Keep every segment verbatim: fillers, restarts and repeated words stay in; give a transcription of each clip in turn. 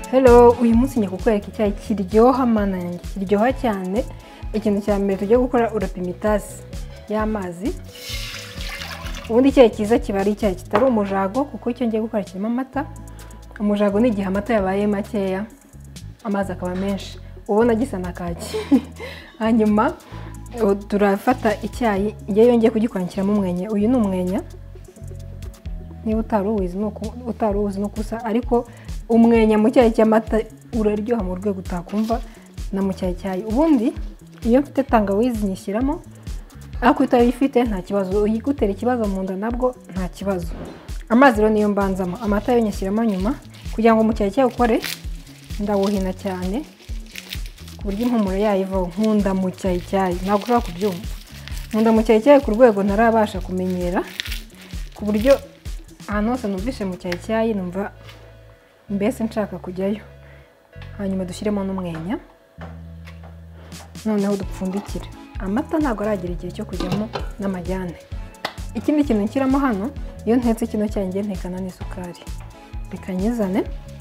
Hello, uyu munsi ngiye kukwereka icyayi kiryoha mana yanjye, kiryoha cyane. Ikintu cya mbere tujye gukora, urapima itasi y'amazi. Ubundi icyayi cyiza kiba ari icyayi kitari umujago, kuko icyo ngiye gukora kirimo amata. Umujago ni igihe amata yabaye makeya, amazi akaba menshi, ubona gisa na kaki. Hanyuma turafata icyayi, ngiye yongeye kugikwankiramo umwenya. Uyu ni umwenya, niba utaruwizi nuko utaruwizi nuko usa, ariko umwenya mu cyayi cy'amata uraryoha mu rwego utakumva na mu cyayi cyayi. Ubundi iyo mfite tangawizi nyishyiramo, ariko utayifite nta kibazo, uyigutera ikibazo mu nda nabwo nta kibazo. Amazi rero niyo mbanzamo, amata yo nyishyiramo nyuma kugira ngo mu cyayi cyayi ukore. Ndawuhina cyane ku buryo impumuro yayivaho. Nkunda mu cyayi cyayi, ntabwo ushobora kubyumva. Nkunda mu cyayi cyayi ku rwego ntarabasha kumenyera, ku buryo ahantu hose numvise mu cyayi cyayi numva mbese nshaka kujyayo. Hanyuma dushyiremo n'umwenya, noneho dupfundikire. Amata ntabwo aragira igihe cyo kujyamo n'amajyane. Ikindi kintu nshyiramo hano, iyo ntetse kino cyayi ngiye ntekana n'isukari. Reka nyizane,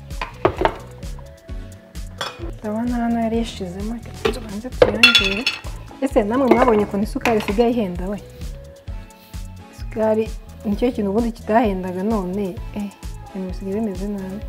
ndabona hano yari yashizemo, tubanze tuyongere. Ese namwe mwabonye ukuntu isukari isigaye ihenda we? Isukari nicyo kintu ubundi kitahendaga, none eh ibintu bisigaye bimeze nabi.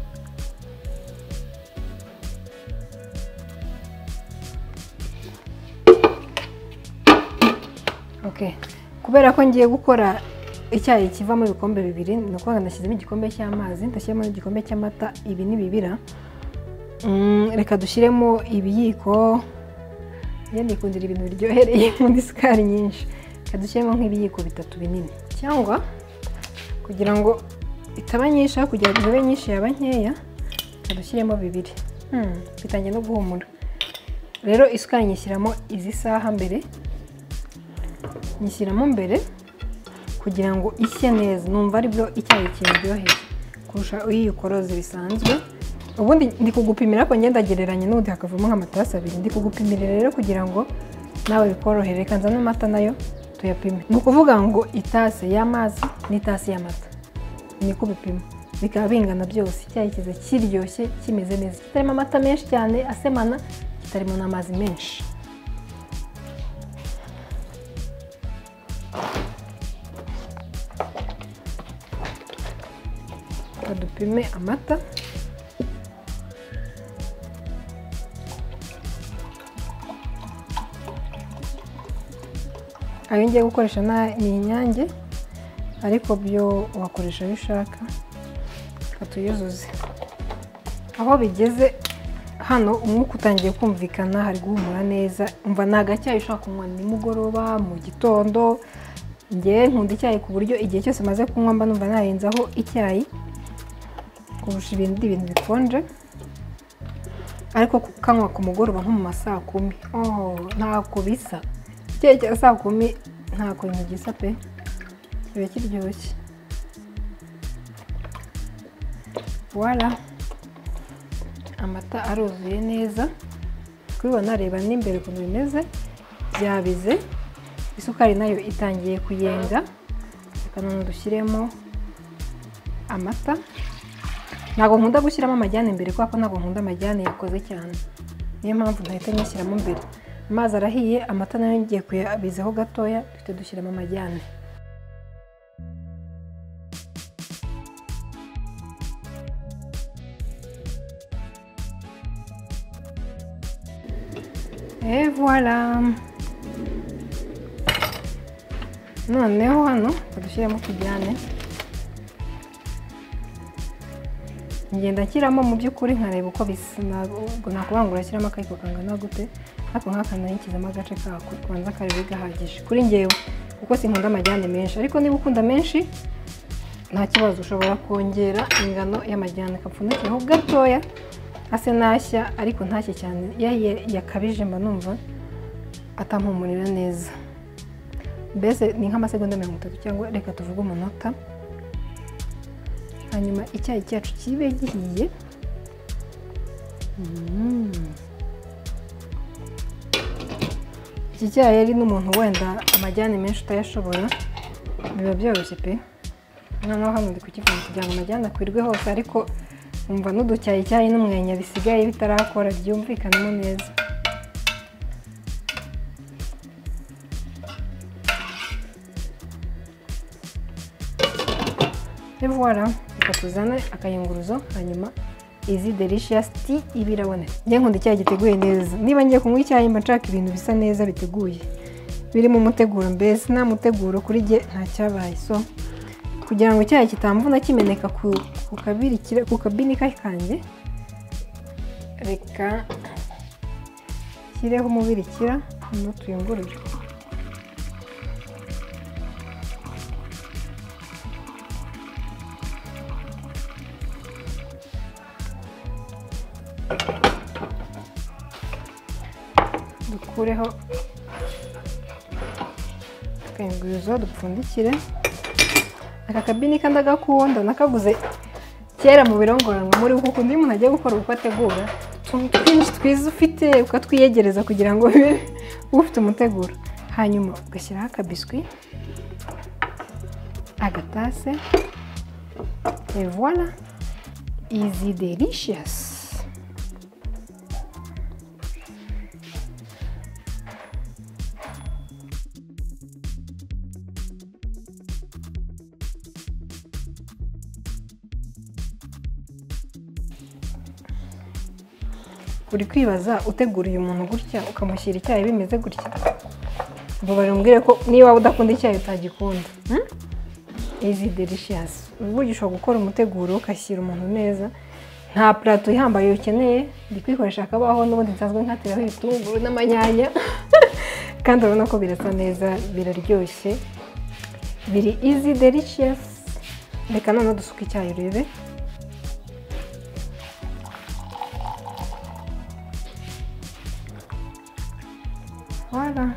Okay, kubera ko ngiye gukora icyayi kivamo ibikombe bibiri, ni ukuvuga ndashyizemo igikombe cy'amazi, ndashyiramo n'igikombe cy'amata, ibi ni bibira. Mm, reka dushyiremo ibiyiko, ngende ikundira ibintu biryohereye muri sukari nyinshi. Reka dushyiremo nk'ibiyiko bitatu binini, cyangwa kugira ngo itaba nyinshi, kugira ngo ibe nyinshi yaba nkeya, reka dushyiremo bibiri. Hmm, bitangiye no guhumura. Rero isukari nyishyiramo izi saha mbere, nyishyiramo mbere kugira ngo ishye neza. Numva ari byo icyayi kiryoheye kurusha iyo ukoroze bisanzwe. Ubundi ndi kugupimira ko ngenda gereranya n'undi hakavamo nk'amatasi abiri. Ndi kugupimira rero kugira ngo nawe bikorohere. Reka nzane amata nayo tuyapime. Ni ukuvuga ngo itasi y'amazi n'itasi y'amata niko bipima, bikaba bingana byose. Icyayi kiza kiryoshye, kimeze neza, kitarimo amata menshi cyane asemana, kitarimo n'amazi menshi. Dupime amata, ayo ngiye gukoresha ni Inyange, ariko byo wakoresha ayo ushaka. Katuyuzuze aho bigeze hano, umwuka utangiye kumvikana, hari guhumura neza. Umva ni agacyayi ushaka kunywa nimugoroba, mu gitondo. Ngiye nkunda icyayi ku buryo igihe cyose maze kunywa mba numva narenzaho icyayi kurusha ibindi bintu bikonje. Ariko kukanywa ku mugoroba nko mu ma saa kumi, oh ntako bisa. Icyayi cya saa kumi ntako bintu gisa pe, kiba kiryoshye. Voilà, amata aruzuye neza, kubibona reba n'imbere ukuntu bimeze, byabize. Isukari nayo itangiye kuyenga. Reka none dushyiremo amata. Ntabwo nkunda gushyiramo amajyane imbere, kuko ntabwo nkunda amajyane yakoze cyane, niyo mpamvu ndahita nyashyiramo mbere. Amazi arahiye, amata nayo ngiye kuyabizaho gatoya, dufite dushyiramo amajyane. Et voilà, noneho hano dushyiramo tujyane. Ngenda nshyiramo mu by'ukuri nkareba uko bisa, ntabwo nakubangura shyiramo akayiko kangana gute, ariko nk'aka nayikizamo agace kako kubanza karebe gahagije kuri ngewe, kuko sinkunda amajyane menshi. Ariko niba ukunda menshi nta kibazo, ushobora kongera ingano y'amajyane, kapfundikiyeho gatoya ase nashya, ariko ntashye cyane. Iyo yakabije mba numva atampumurira neza. Mbese ni nk'amasegonda mirongo itatu, cyangwa reka tuvuge umunota. Hanyuma icyayi cyacu kibe gihiye. Mm. Iki cyayi ari n'umuntu wenda amajyane menshi utayashobora, biba byoroshye pe. Noneho hano ndi kukivanga kugira ngo amajyane akwirwe hose, ariko umva n'uducyayi cyayi n'umwenya bisigaye bitarakora byumvikanamo neza. Et voilà, reka tuzane akayunguruzo hanyuma izi delicious tea ibirabone. Ngiye nkunda icyayi giteguye neza. Niba ngiye kunywa icyayi mba nshaka ibintu bisa neza biteguye. Biri mu muteguro mbese nta muteguro kuri jye nta cyabaye. So kugira ngo icyayi kitamvuna kimeneka ku kabirikira ku kabinika kanjye, reka kireho umubirikira n'utuyungurure. Dukureho akayunguruzo dupfundikire. Aka kabinika ndagakunda, nakaguze kera mu birongoranwa muri kuko undi muntu agiye gukora uko ategura utuntu twinshi twiza ufite ukatwiyegereza kugira ngo ufite umuteguro. Hanyuma ugashyiraho akabiswi, agatase, et voilà, easy delicious. Uri kwibaza uteguriye umuntu gutya ukamushyira icyayi bimeze gutya, ngo barumbwire ko niba udakunda icyayi utagikunda. Easy delicious. Uburyo ushobora gukora umuteguro ukashyira umuntu neza, nta plato ihambaye ukeneye, ndi kwikoresha akabaho n'ubundi nsanzwe nkatiraho ibitunguru n'amanyanya kandi urabona ko birasa neza, biraryoshye, biri easy delicious. Reka none dusuka icyayi urebe. Voilà.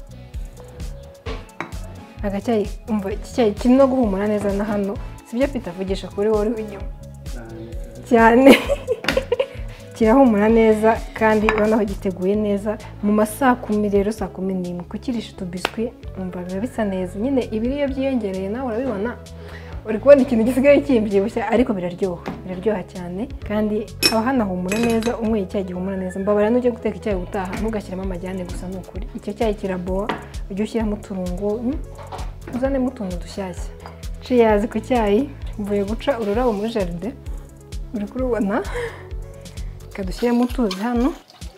Agacyayi umva iki cyayi kirimo guhumura neza na hano. Sibyo Peter avugisha kuri wowe w'inyuma. Cyane. Kirahumura neza kandi urabona ko giteguye neza mu masaa kumi rero saa kumi n'imwe kukirisha utubiswi umva biba bisa neza. Nyine ibiriyo byiyongereye nawe urabibona. Uri kubona ikintu gisigaye kimbyibushye ariko biraryoha. Biraryoha cyane kandi haba hanahumura neza, umwe icyayi gihumura neza. Mbabara n'ujye guteka icyayi gutaha ntugashyiramo amajyane gusa n'ukuri. Icyo cyayi kiraboa, ujye ushyiramo uturungo, uzanemo utuntu dushyashya. Cheers ku cyayi, mvuye guca ururabo muri jaride. Uri kurubona? Kadushyiramo utuzi hano.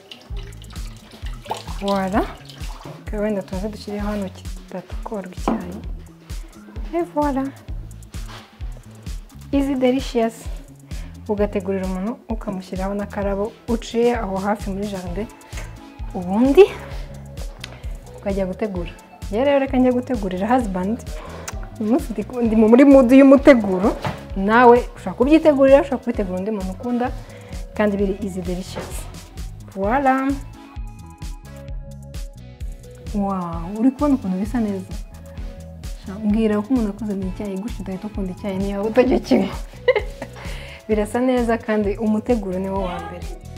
Voilà. Wenda tuze dushyireho hano kitatukorwa icyayi. Et voilà. Easy delicious. Ugategurira umuntu ukamushyiraho n'akarabo uciye aho hafi muri jaride, ubundi ukajya gutegura. Rero reka njya gutegurira husband. Umunsi ndi muri mood y'umuteguro, nawe ushaka kubyitegurira, ushaka kubitegura undi muntu ukunda kandi biri easy delicious. Voilà. Wow, uri kubona ukuntu bisa neza. Mbwira ko umuntu akuzaniye icyayi gutyo udahita ukunda icyayi niyo utagiye kimwe. Birasa neza kandi umuteguro ni wo wa mbere.